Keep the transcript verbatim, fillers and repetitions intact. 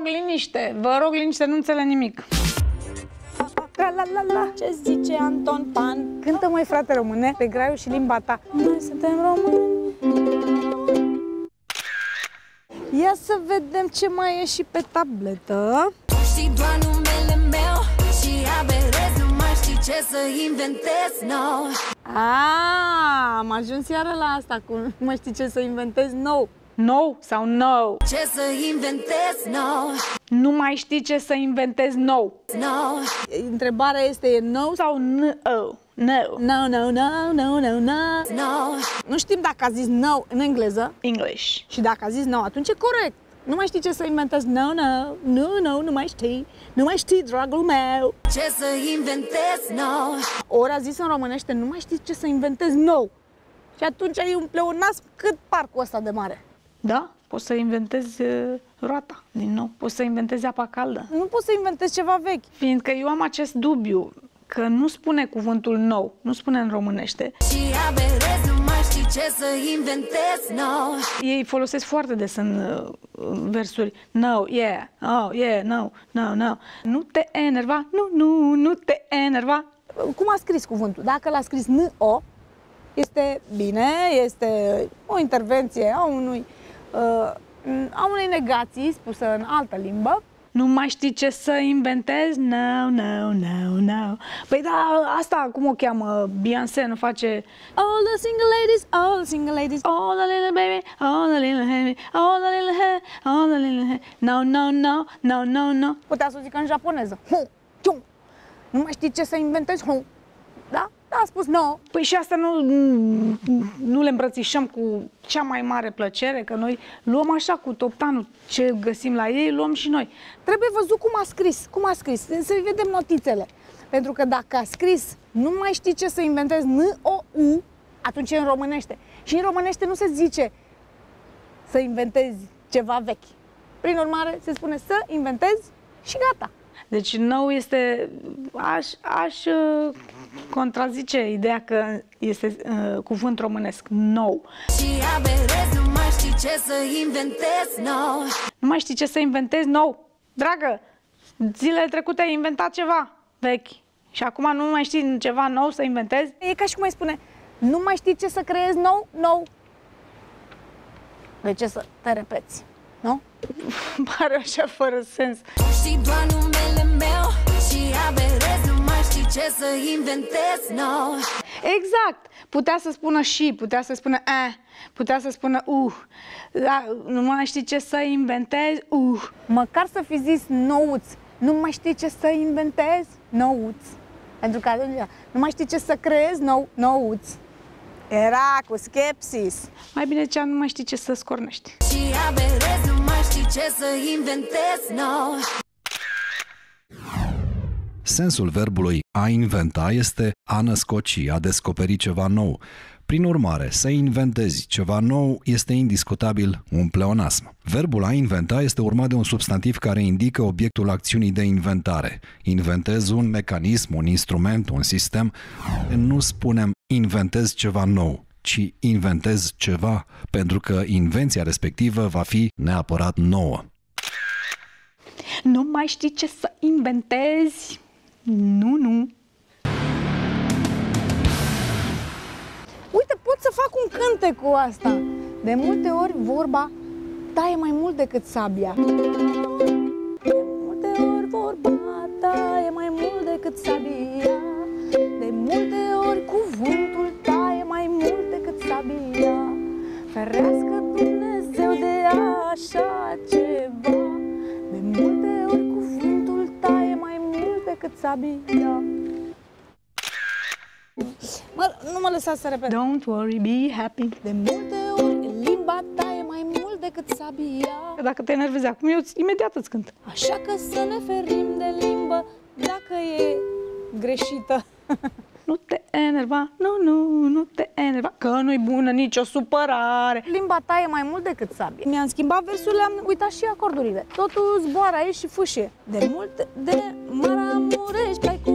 liniște, vă rog liniște, nu înțeleg nimic. La la la la, ce zice Anton Pan? Cântă, măi, frate române, pe graiul și limba ta. Noi suntem români. Ia să vedem ce mai e și pe tabletă. Știi doar numele meu și aberez, nu mai știi ce să inventez, no. Ah, am ajuns iară la asta cu nu mai știi ce să inventezi nou. No sau no? Ce să inventez, no. Nu mai știi ce să inventezi nou. No. Întrebarea este e nou sau Sau no? No. no, no, no, no, no, no. No. Nu știm dacă a zis no în engleză English. și dacă a zis no, atunci e corect. Nu mai știi ce să inventezi, no, no, nu, nu, nu mai știi, nu mai știi, dragul meu. Ce să inventez, no. Ori a zis în românește, nu mai știi ce să inventezi nou. Și atunci ai un pleonasm cât parcul ăsta de mare. Da? Poți să inventezi uh, roata din nou. Poți să inventezi apa caldă. Nu poți să inventezi ceva vechi. Fiindcă eu am acest dubiu că nu spune cuvântul nou, nu spune în românește. Și aberez, nu mai știi ce să inventez, no. Ei folosesc foarte des în uh, versuri. No, yeah, oh, yeah, no, no, no. Nu te enerva, nu, nu, nu te enerva. Cum a scris cuvântul? Dacă l-a scris N-O, este bine, este o intervenție a unui, uh, a unei negații spusă în altă limbă. Nu mai știi ce să inventezi? No, no, no, no. Păi da, asta cum o cheamă? Beyoncé nu face... All the single ladies, all the single ladies. All the little baby, all the little baby, all the little hair, all the little hair. No, no, no, no, no, no. Putea să o zică în japoneză. Hu, ciu. Nu mai știi ce să inventezi? Hu. Da? Da, a spus no. Păi și asta nu, nu le îmbrățișăm cu cea mai mare plăcere, că noi luăm așa cu toptanul ce găsim la ei, luăm și noi. Trebuie văzut cum a scris, cum a scris, să vedem notițele. Pentru că dacă a scris nu mai știi ce să inventezi N-O-U, atunci e în românește. Și în românește nu se zice să inventezi ceva vechi. Prin urmare, se spune să inventezi și gata. Deci nou este, aș, aș uh, contrazice ideea că este uh, cuvânt românesc, nou. Și aberez, nu mai știi ce să inventez, no. Nu mai știi ce să inventezi nou? Dragă, zilele trecute ai inventat ceva vechi și acum nu mai știi ceva nou să inventezi? E ca și cum ai spune, nu mai știi ce să creezi nou, nou. De ce să te repeți, nu? Pare așa fără sens. Știi doar numele meu și aberez, nu mai știi ce să inventez, no. Exact! Putea să spună și, putea să spună eh, putea să spună uh, da, nu mai știi ce să inventezi, uh. Măcar să fi zis nouț, nu mai știi ce să inventezi, nouț. Pentru că atunci, nu mai știi ce să creezi, nou, nouț. Era cu skepsis. Mai bine cea nu mai știi ce să scornești. Și aberez, nu mai știi ce să inventez, no. Sensul verbului a inventa este a născoci, a descoperi ceva nou. Prin urmare, să inventezi ceva nou este indiscutabil un pleonasm. Verbul a inventa este urmat de un substantiv care indică obiectul acțiunii de inventare. Inventez un mecanism, un instrument, un sistem. Nu spunem inventez ceva nou, ci inventez ceva, pentru că invenția respectivă va fi neapărat nouă. Nu mai știi ce să inventezi? Nu, nu. Uite, pot să fac un cântec cu asta. De multe ori vorba taie mai mult decât sabia. De multe ori vorba taie mai mult decât sabia. De multe ori cuvântul taie mai mult decât sabia. Ferească Dumnezeu de așa ceva. De multe ori cuvântul taie mai mult decât sabia. Mă, nu mă lăsa să repet. Don't worry, be happy. De multe ori limba ta e mai mult decât sabia. Dacă te enervezi acum, eu imediat îți cânt. Așa că să ne ferim de limbă dacă e greșită. Nu te enerva, nu, nu, nu te enerva, că nu-i bună nicio supărare. Limba ta e mai mult decât sabie. Mi-am schimbat versurile, am uitat și acordurile. Totul zboară aici și fâșie. De multe, de Maramureș, pe